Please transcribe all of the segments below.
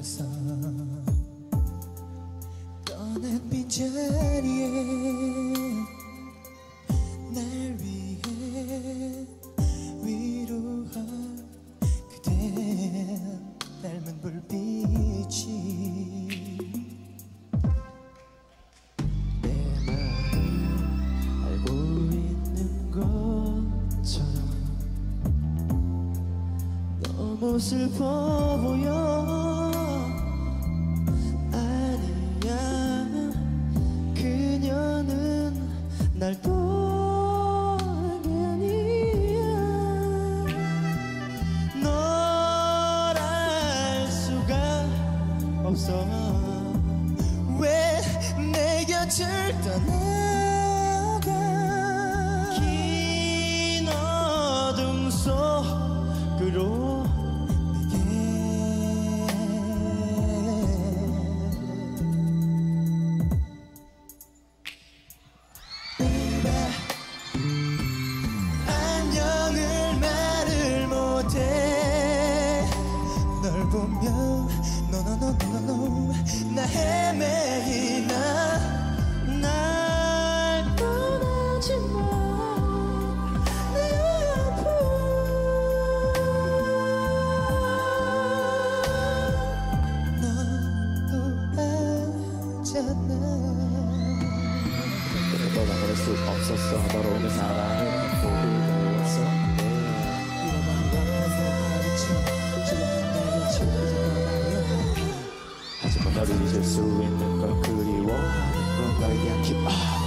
들어서 떠난 빈자리에 날 위해 위로한 그대 닮은 불빛이 내 마음을 알고 있는 것처럼 너무 슬퍼 보여. 아니야, 그녀는 날 떠난 게 아니야. 널 알 수가 없어. 왜 내 곁을 떠나가. 긴 어둠 속으로 안녕을 말을 못해. 널 보면 no 나 헤매이나. 날 떠나지 마. 내 아픔 너도 알잖아. 떠나버릴 수 없었어. 너로 오는 사랑을 포기했어. 하지만 너를 잊을 수 있는 건 그리워하는 건 너에게 안 기뻐.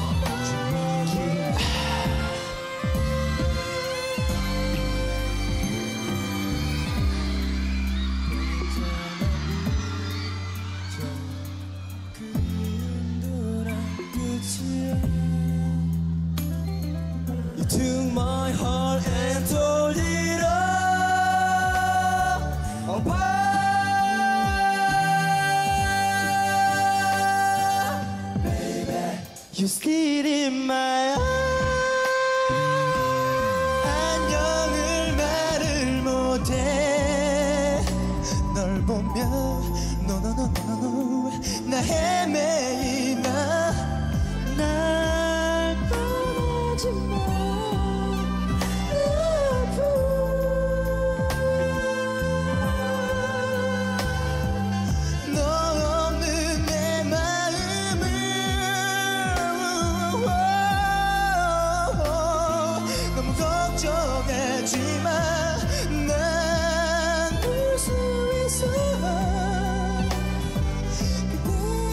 You took my heart and told it all apart. Baby, you still in my eyes. 안녕을 말을 못해. 널 보면 no 나 헤매이나. 날 떠나지 마. 걱정하지마. 난 울 수 있어. 그대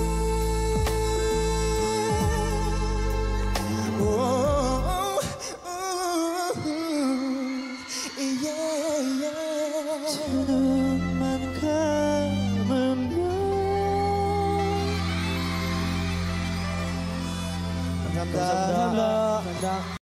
두 눈만 감으면. 감사합니다.